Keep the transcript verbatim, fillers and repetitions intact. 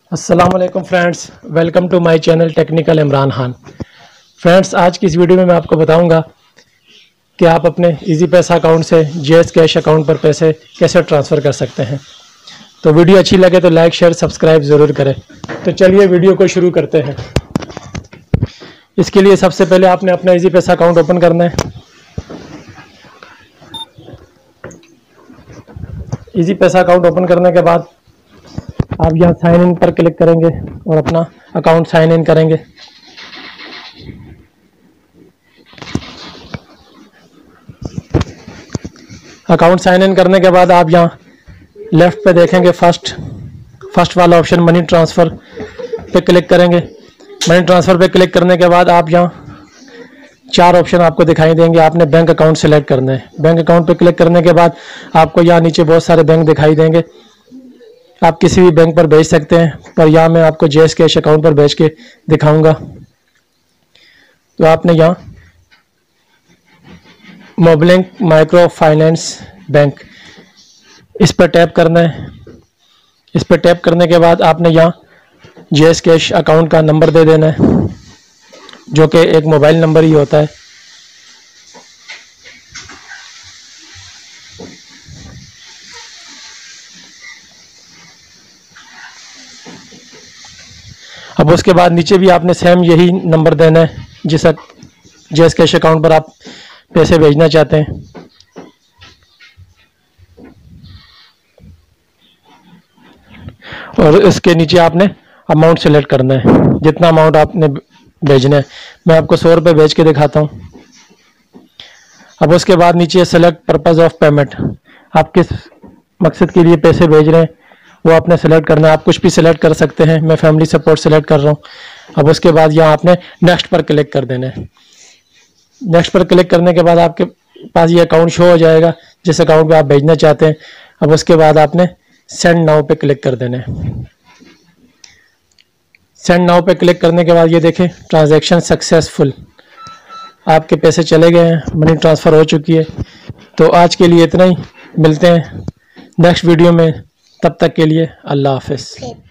अस्सलाम वालेकुम friends, welcome to my channel technical Imran Khan. Friends, आज की इस वीडियो में मैं आपको बताऊंगा कि आप अपने इजी पैसा अकाउंट से जेएस कैश अकाउंट पर पैसे कैसे ट्रांसफ़र कर सकते हैं। तो वीडियो अच्छी लगे तो लाइक शेयर सब्सक्राइब ज़रूर करें। तो चलिए वीडियो को शुरू करते हैं। इसके लिए सबसे पहले आपने अपना इजी पैसा अकाउंट ओपन करना है। इजी पैसा अकाउंट ओपन करने के बाद आप यहाँ साइन इन पर क्लिक करेंगे और अपना अकाउंट साइन इन करेंगे। अकाउंट साइन इन करने के बाद आप यहाँ लेफ्ट पे देखेंगे फर्स्ट फर्स्ट वाला ऑप्शन मनी ट्रांसफ़र पे क्लिक करेंगे। मनी ट्रांसफ़र पे क्लिक करने के बाद आप यहाँ चार ऑप्शन आपको दिखाई देंगे। आपने बैंक अकाउंट सेलेक्ट करना है। बैंक अकाउंट पे क्लिक करने के बाद आपको यहाँ नीचे बहुत सारे बैंक दिखाई देंगे। आप किसी भी बैंक पर भेज सकते हैं, पर यहाँ मैं आपको जेएस कैश अकाउंट पर भेज के दिखाऊंगा। तो आपने यहाँ मोबलिंक माइक्रो फाइनेंस बैंक इस पर टैप करना है। इस पर टैप करने के बाद आपने यहाँ जेएस कैश अकाउंट का नंबर दे देना है, जो कि एक मोबाइल नंबर ही होता है। अब उसके बाद नीचे भी आपने सेम यही नंबर देना है जिस जेएस कैश अकाउंट पर आप पैसे भेजना चाहते हैं। और इसके नीचे आपने अमाउंट सेलेक्ट करना है, जितना अमाउंट आपने भेजना है। मैं आपको सौ रुपये भेज के दिखाता हूँ। अब उसके बाद नीचे सेलेक्ट पर्पस ऑफ पेमेंट, आप किस मकसद के लिए पैसे भेज रहे हैं वो आपने सेलेक्ट करना है। आप कुछ भी सिलेक्ट कर सकते हैं। मैं फैमिली सपोर्ट सेलेक्ट कर रहा हूँ। अब उसके बाद यहाँ आपने नेक्स्ट पर क्लिक कर देना है। नेक्स्ट पर क्लिक करने के बाद आपके पास ये अकाउंट शो हो जाएगा जिस अकाउंट पे आप भेजना चाहते हैं। अब उसके बाद आपने सेंड नाउ पे क्लिक कर देना है। सेंड नाउ पे क्लिक करने के बाद ये देखें ट्रांजैक्शन सक्सेसफुल, आपके पैसे चले गए हैं, मनी ट्रांसफ़र हो चुकी है। तो आज के लिए इतना ही, मिलते हैं नेक्स्ट वीडियो में। तब तक के लिए अल्लाह हाफिज़।